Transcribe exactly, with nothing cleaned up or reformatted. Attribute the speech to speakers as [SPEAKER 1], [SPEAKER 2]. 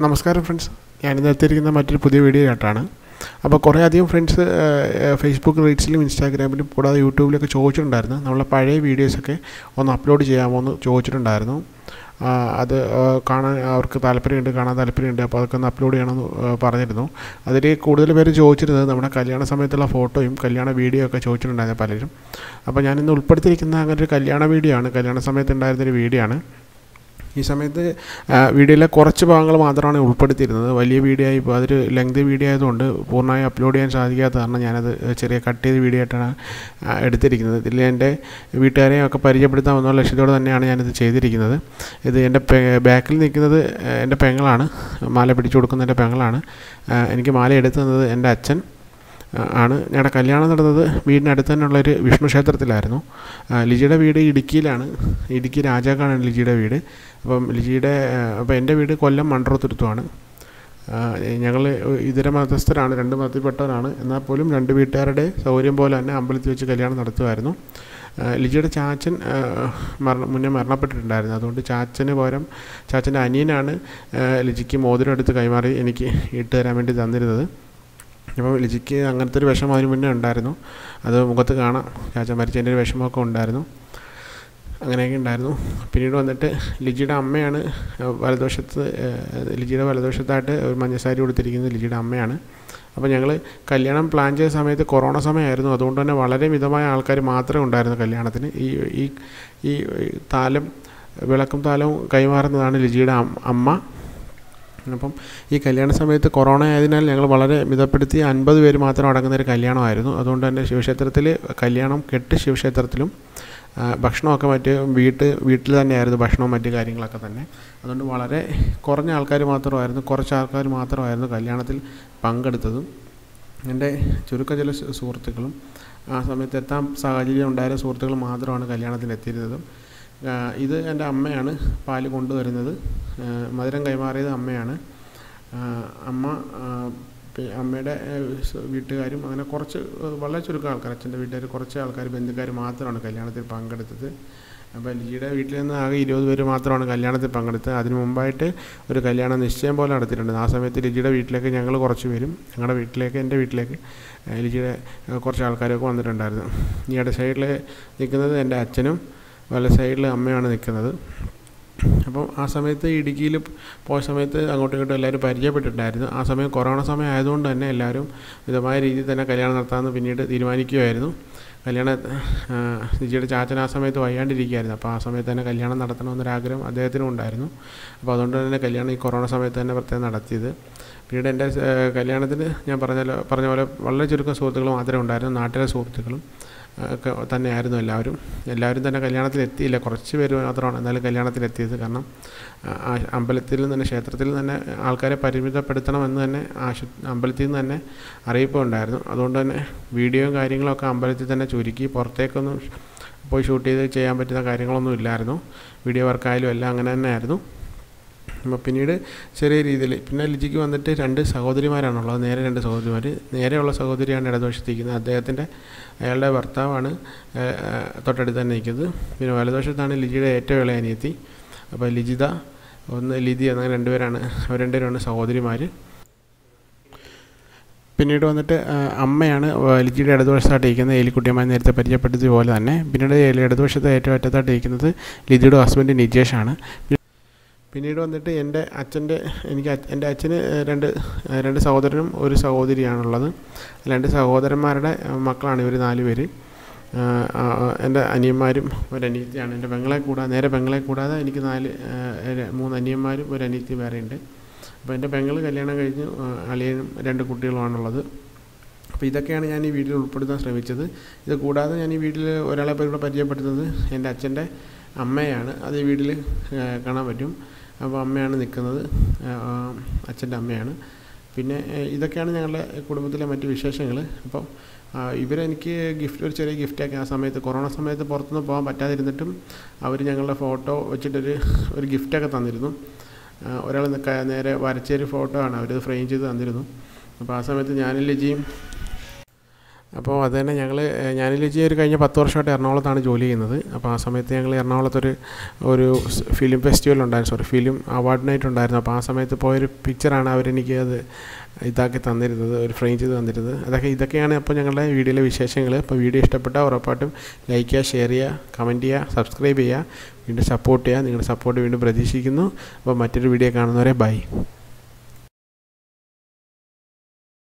[SPEAKER 1] നമസ്കാരം ഫ്രണ്ട്സ്, ഞാനിന്ന് എത്തിയിരിക്കുന്ന മറ്റൊരു പുതിയ വീഡിയോ ആയിട്ടാണ്. അപ്പോൾ കുറേ അധികം ഫ്രണ്ട്സ് ഫേസ്ബുക്ക് റീൽസിലും ഇൻസ്റ്റാഗ്രാമിലും കൂടാതെ യൂട്യൂബിലൊക്കെ ചോദിച്ചിട്ടുണ്ടായിരുന്നു നമ്മളെ പഴയ വീഡിയോസൊക്കെ ഒന്ന് അപ്ലോഡ് ചെയ്യാമോ എന്ന് ചോദിച്ചിട്ടുണ്ടായിരുന്നു. അത് കാണാൻ അവർക്ക് താല്പര്യമുണ്ട്, കാണാൻ താല്പര്യമുണ്ട്. അപ്പോൾ അതൊക്കെ ഒന്ന് അപ്ലോഡ് ചെയ്യണമെന്ന് പറഞ്ഞിരുന്നു. അതിൽ കൂടുതൽ പേര് ചോദിച്ചിരുന്നത് നമ്മുടെ കല്യാണ സമയത്തുള്ള ഫോട്ടോയും കല്യാണ വീഡിയോ ഒക്കെ ചോദിച്ചിട്ടുണ്ടായിരുന്നു പലരും. അപ്പോൾ ഞാനിന്ന് ഉൾപ്പെടുത്തിയിരിക്കുന്ന അങ്ങനെ ഒരു കല്യാണ വീഡിയോ ആണ്, കല്യാണ സമയത്ത് ഉണ്ടായിരുന്നൊരു വീഡിയോ ആണ്. ഈ സമയത്ത് വീഡിയോയിലെ കുറച്ച് ഭാഗങ്ങൾ മാത്രമാണ് ഉൾപ്പെടുത്തിയിരുന്നത്. വലിയ വീഡിയോ ആയി ഇപ്പോൾ അതൊരു ലെങ്തി വീഡിയോ ആയതുകൊണ്ട് പൂർണ്ണമായി അപ്ലോഡ് ചെയ്യാൻ സാധിക്കാത്ത കാരണം ഞാനത് ചെറിയ കട്ട് ചെയ്ത് വീഡിയോ ആയിട്ടാണ് എടുത്തിരിക്കുന്നത്. ഇതിൽ എൻ്റെ വീട്ടുകാരെയും ഒക്കെ പരിചയപ്പെടുത്താമെന്നുള്ള ലക്ഷ്യത്തോടെ തന്നെയാണ് ഞാനിത് ചെയ്തിരിക്കുന്നത്. ഇത് എൻ്റെ ബാക്കിൽ നിൽക്കുന്നത് എൻ്റെ പെങ്ങളാണ്, മാല പിടിച്ചു കൊടുക്കുന്ന എൻ്റെ പെങ്ങളാണ്. എനിക്ക് മാല എടുത്തു തന്നത് എൻ്റെ അച്ഛൻ ആണ്. ഞങ്ങളുടെ കല്യാണം നടന്നത് വീടിനടുത്ത് തന്നെയുള്ളൊരു വിഷ്ണു ക്ഷേത്രത്തിലായിരുന്നു. ലിജിയുടെ വീട് ഇടുക്കിയിലാണ്, ഇടുക്കി രാജാക്കാണ് ലിജിയുടെ വീട്. അപ്പം ലിജിയുടെ അപ്പോൾ എൻ്റെ വീട് കൊല്ലം munroethuruthu. ഞങ്ങൾ ഇതര മതസ്ഥരാണ്, രണ്ട് മതത്തിൽപ്പെട്ടവരാണ്. എന്നാൽ പോലും രണ്ട് വീട്ടുകാരുടെ സൗകര്യം പോലെ തന്നെ അമ്പലത്തിൽ വെച്ച് കല്യാണം നടത്തുമായിരുന്നു. ലിജിയുടെ ചാച്ചൻ മരണ മുന്നേ മരണപ്പെട്ടിട്ടുണ്ടായിരുന്നു. അതുകൊണ്ട് ചാച്ചന് പകരം ചാച്ചൻ്റെ അനിയനാണ് ലിജിക്ക് മോതിരം എടുത്ത് കൈമാറി എനിക്ക് ഇട്ട് തരാൻ വേണ്ടി തന്നിരുന്നത്. അപ്പോൾ ലിജിക്ക് അങ്ങനത്തെ ഒരു വിഷമം അതിന് മുന്നേ ഉണ്ടായിരുന്നു, അത് മുഖത്ത് കാണാം. ചാച്ച മരിച്ചതിൻ്റെ ഒരു വിഷമമൊക്കെ ഉണ്ടായിരുന്നു, അങ്ങനെയൊക്കെ ഉണ്ടായിരുന്നു. പിന്നീട് വന്നിട്ട് ലിജിയുടെ അമ്മയാണ് വലതുവശത്ത്, ലിജിയുടെ വലതുവശത്തായിട്ട് ഒരു മഞ്ഞസാരി കൊടുത്തിരിക്കുന്നത് ലിജിയുടെ അമ്മയാണ്. അപ്പോൾ ഞങ്ങൾ കല്യാണം പ്ലാൻ ചെയ്ത സമയത്ത് കൊറോണ സമയമായിരുന്നു. അതുകൊണ്ട് തന്നെ വളരെ മിതമായ ആൾക്കാർ മാത്രമേ ഉണ്ടായിരുന്നു കല്യാണത്തിന്. ഈ ഈ ഈ താലം വിളക്കും താലവും കൈമാറുന്നതാണ് ലിജിയുടെ അമ്മ. അപ്പം ഈ കല്യാണ സമയത്ത് കൊറോണ ആയതിനാൽ ഞങ്ങൾ വളരെ മിതപ്പെടുത്തി അൻപത് പേര് മാത്രം അടങ്ങുന്ന ഒരു കല്യാണമായിരുന്നു. അതുകൊണ്ട് തന്നെ ശിവക്ഷേത്രത്തിൽ കല്യാണം കെട്ട് ശിവക്ഷേത്രത്തിലും ഭക്ഷണമൊക്കെ മറ്റ് വീട്ട് വീട്ടിൽ തന്നെയായിരുന്നു ഭക്ഷണവും മറ്റു കാര്യങ്ങളൊക്കെ തന്നെ. അതുകൊണ്ട് വളരെ കുറഞ്ഞ ആൾക്കാർ മാത്രമായിരുന്നു കുറച്ച് ആൾക്കാർ മാത്രമായിരുന്നു കല്യാണത്തിൽ പങ്കെടുത്തതും. എൻ്റെ ചുരുക്കം ചില സുഹൃത്തുക്കളും ആ സമയത്ത് എത്താൻ സാഹചര്യം ഉണ്ടായ സുഹൃത്തുക്കൾ മാത്രമാണ് കല്യാണത്തിൽ എത്തിയിരുന്നതും. ഇത് എൻ്റെ അമ്മയാണ് പാല് കൊണ്ടുവരുന്നത്, മധുരം കൈമാറിയത് അമ്മയാണ്. അമ്മ അമ്മയുടെ വീട്ടുകാരും അങ്ങനെ കുറച്ച് വളരെ ചുരുക്കം ആൾക്കാർ, അച്ഛൻ്റെ വീട്ടുകാർ കുറച്ച് ആൾക്കാർ ബന്ധുക്കാർ മാത്രമാണ് കല്യാണത്തിൽ പങ്കെടുത്തത്. അപ്പോൾ ലിജിയുടെ വീട്ടിൽ നിന്ന് ആകെ ഇരുപത് പേര് മാത്രമാണ് കല്യാണത്തിൽ പങ്കെടുത്തത്. അതിന് മുമ്പായിട്ട് ഒരു കല്യാണം നിശ്ചയം പോലെ നടത്തിയിട്ടുണ്ട്. ആ സമയത്ത് ലിജിയുടെ വീട്ടിലേക്ക് ഞങ്ങൾ കുറച്ച് പേരും ഞങ്ങളുടെ വീട്ടിലേക്ക് എൻ്റെ വീട്ടിലേക്ക് ലിജിയുടെ കുറച്ച് ആൾക്കാരൊക്കെ വന്നിട്ടുണ്ടായിരുന്നു. ഈ ഇട സൈഡിൽ നിൽക്കുന്നത് എൻ്റെ അച്ഛനും വല സൈഡിൽ അമ്മയാണ് നിൽക്കുന്നത്. അപ്പം ആ സമയത്ത് ഇടുക്കിയിൽ പോയ സമയത്ത് അങ്ങോട്ടും ഇങ്ങോട്ടും എല്ലാവരും പരിചയപ്പെട്ടിട്ടുണ്ടായിരുന്നു. ആ സമയം കൊറോണ സമയം ആയതുകൊണ്ട് തന്നെ എല്ലാവരും മിതമായ രീതിയിൽ തന്നെ കല്യാണം നടത്താമെന്ന് പിന്നീട് തീരുമാനിക്കുകയായിരുന്നു. കല്യാണം ലിജിയുടെ ചാച്ചൻ ആ സമയത്ത് വയ്യാണ്ടിരിക്കുകയായിരുന്നു. അപ്പോൾ ആ സമയത്ത് തന്നെ കല്യാണം നടത്തണമെന്നൊരാഗ്രഹം അദ്ദേഹത്തിനും ഉണ്ടായിരുന്നു. അപ്പോൾ അതുകൊണ്ട് തന്നെ കല്യാണം ഈ കൊറോണ സമയത്ത് തന്നെ പ്രത്യേകം നടത്തിയത്. പിന്നീട് എൻ്റെ കല്യാണത്തിന് ഞാൻ പറഞ്ഞല്ലോ പറഞ്ഞ പോലെ വളരെ ചുരുക്കം സുഹൃത്തുക്കൾ മാത്രമേ ഉണ്ടായിരുന്നു, നാട്ടിലെ സുഹൃത്തുക്കളും ഒക്കെ തന്നെയായിരുന്നു എല്ലാവരും. എല്ലാവരും തന്നെ കല്യാണത്തിൽ എത്തിയില്ല, കുറച്ച് പേര് മാത്രമാണ് എന്നാലും കല്യാണത്തിലെത്തിയത്. കാരണം അമ്പലത്തിൽ തന്നെ ക്ഷേത്രത്തിൽ തന്നെ ആൾക്കാരെ പരിമിതപ്പെടുത്തണമെന്ന് തന്നെ ആശു അമ്പലത്തിൽ നിന്ന് തന്നെ അറിയിപ്പ് ഉണ്ടായിരുന്നു. അതുകൊണ്ട് തന്നെ വീഡിയോയും കാര്യങ്ങളൊക്കെ അമ്പലത്തിൽ തന്നെ ചുരുക്കി പുറത്തേക്കൊന്നും പോയി ഷൂട്ട് ചെയ്ത് ചെയ്യാൻ പറ്റുന്ന കാര്യങ്ങളൊന്നും ഇല്ലായിരുന്നു. വീഡിയോ വർക്കായാലും എല്ലാം അങ്ങനെ തന്നെ ആയിരുന്നു. അപ്പോൾ പിന്നീട് ചെറിയ രീതിയിൽ പിന്നെ ലിജിക്ക് വന്നിട്ട് രണ്ട് സഹോദരിമാരാണുള്ളത്, നേരെ രണ്ട് സഹോദരിമാർ. നേരെയുള്ള സഹോദരിയാണ് ഇടതുവശത്തിരിക്കുന്നത്, അദ്ദേഹത്തിൻ്റെ അയാളുടെ ഭർത്താവാണ് തൊട്ടടുത്ത് തന്നെ നിൽക്കുന്നത്. പിന്നെ വലതുവശത്താണ് ലിജിയുടെ ഏറ്റവും ഇളയ അനിയത്തി. അപ്പോൾ ലിജിത ഒന്ന് ലിതി അങ്ങനെ രണ്ടുപേരാണ്, അവർ രണ്ടുപേരാണ് സഹോദരിമാർ. പിന്നീട് വന്നിട്ട് അമ്മയാണ് ലിജിയുടെ ഇടതുവശത്തായിട്ട് ഇരിക്കുന്നത്, എലിക്കുട്ടിയമ്മ നേരത്തെ പരിചയപ്പെടുത്തിയ പോലെ തന്നെ. പിന്നീട് ഇടതുവശത്ത് ഏറ്റവും അറ്റത്തായിട്ട് ഇരിക്കുന്നത് ലിജിയുടെ ഹസ്ബൻഡ് നിജേഷാണ്. പിന്നീട് വന്നിട്ട് എൻ്റെ അച്ഛൻ്റെ എനിക്ക് എൻ്റെ അച്ഛന് രണ്ട് രണ്ട് സഹോദരനും ഒരു സഹോദരിയാണുള്ളത്. രണ്ട് സഹോദരന്മാരുടെ മക്കളാണ് ഇവർ നാല് പേര്. എൻ്റെ അനിയന്മാരും ഒരനിയത്തിയാണ്. എൻ്റെ പെങ്ങളെ കൂടാതെ നേരെ പെങ്ങളെ കൂടാതെ എനിക്ക് നാല് മൂന്ന് അനിയന്മാരും ഒരു അനിയത്തി വേറെയുണ്ട്. അപ്പോൾ എൻ്റെ പെങ്ങൾ കല്യാണം കഴിഞ്ഞ് അളിയനും രണ്ട് കുട്ടികളുമാണുള്ളത്. അപ്പോൾ ഇതൊക്കെയാണ് ഞാൻ ഈ വീട്ടിൽ ഉൾപ്പെടുത്താൻ ശ്രമിച്ചത്. ഇത് കൂടാതെ ഞാൻ ഈ വീട്ടിൽ ഒരാളെ പേരുടെ പരിചയപ്പെടുത്തുന്നത് എൻ്റെ അച്ഛൻ്റെ അമ്മയാണ്. അത് ഈ വീട്ടിൽ കാണാൻ പറ്റും. അപ്പോൾ അമ്മയാണ് നിൽക്കുന്നത്, അച്ഛൻ്റെ അമ്മയാണ്. പിന്നെ ഇതൊക്കെയാണ് ഞങ്ങളുടെ കുടുംബത്തിലെ മറ്റ് വിശേഷങ്ങൾ. അപ്പം ഇവരെനിക്ക് ഗിഫ്റ്റ് ഒരു ചെറിയ ഗിഫ്റ്റൊക്കെ ആ സമയത്ത് കൊറോണ സമയത്ത് പുറത്തുനിന്ന് പോകാൻ പറ്റാതിരുന്നിട്ടും അവർ ഞങ്ങളുടെ ഫോട്ടോ വെച്ചിട്ടൊരു ഒരു ഗിഫ്റ്റൊക്കെ തന്നിരുന്നു. ഒരാൾ നേരെ വരച്ചൊരു ഫോട്ടോ ആണ്, അവരത് ഫ്രെയിം ചെയ്ത് തന്നിരുന്നു. അപ്പോൾ ആ സമയത്ത് ഞാനും ലിജിയും അപ്പോൾ അത് തന്നെ ഞങ്ങൾ ഞാൻ ലിജി ഒരു കഴിഞ്ഞ പത്ത് വർഷമായിട്ട് എറണാകുളത്താണ് ജോലി ചെയ്യുന്നത്. അപ്പോൾ ആ സമയത്ത് ഞങ്ങൾ എറണാകുളത്തൊരു ഒരു ഫിലിം ഫെസ്റ്റിവൽ ഉണ്ടായിരുന്നു, സോറി ഫിലിം അവാർഡ് നൈറ്റ് ഉണ്ടായിരുന്നു. അപ്പോൾ ആ സമയത്ത് പോയൊരു പിക്ചറാണ് അവരെനിക്ക് അത് ഇതാക്കി തന്നിരുന്നത്, ഒരു ഫ്രെയിം ചെയ്ത് തന്നിരുന്നത്. അതൊക്കെ ഇതൊക്കെയാണ് അപ്പോൾ ഞങ്ങളുടെ വീഡിയോയിലെ വിശേഷങ്ങൾ. അപ്പോൾ വീഡിയോ ഇഷ്ടപ്പെട്ടാൽ ഉറപ്പായിട്ടും ലൈക്ക് ചെയ്യുക, ഷെയർ ചെയ്യുക, കമൻറ്റ് ചെയ്യുക, സബ്സ്ക്രൈബ് ചെയ്യുക, വീണ്ടും സപ്പോർട്ട് ചെയ്യുക. നിങ്ങളുടെ സപ്പോർട്ട് വീണ്ടും പ്രതീക്ഷിക്കുന്നു. അപ്പോൾ മറ്റൊരു വീഡിയോ കാണുന്നവരെ ബൈ.